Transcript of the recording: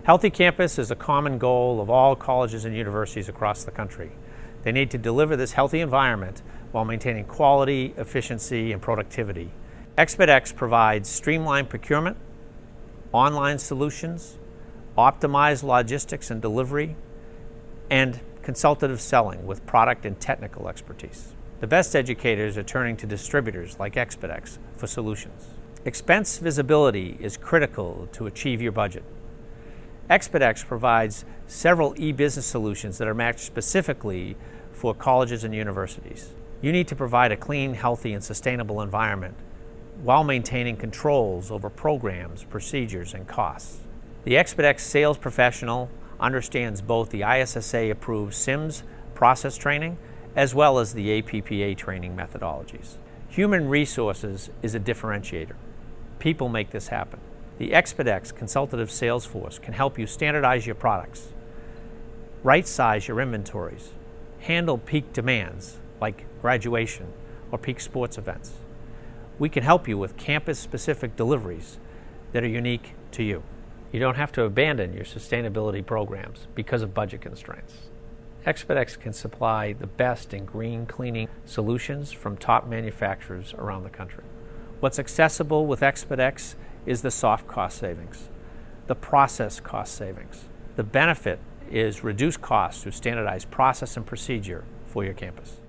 Healthy campus is a common goal of all colleges and universities across the country. They need to deliver this healthy environment while maintaining quality, efficiency, and productivity. ExpedX provides streamlined procurement, online solutions, optimized logistics and delivery, and consultative selling with product and technical expertise. The best educators are turning to distributors like ExpedX for solutions. Expense visibility is critical to achieve your budget. ExpedX provides several e-business solutions that are matched specifically for colleges and universities. You need to provide a clean, healthy, and sustainable environment while maintaining controls over programs, procedures, and costs. The ExpedX sales professional understands both the ISSA-approved SIMS process training as well as the APPA training methodologies. Human resources is a differentiator. People make this happen. The ExpedX consultative sales force can help you standardize your products, right-size your inventories, handle peak demands like graduation or peak sports events. We can help you with campus-specific deliveries that are unique to you. You don't have to abandon your sustainability programs because of budget constraints. ExpedX can supply the best in green cleaning solutions from top manufacturers around the country. What's accessible with ExpedX is the soft cost savings, the process cost savings. The benefit is reduced costs through standardized process and procedure for your campus.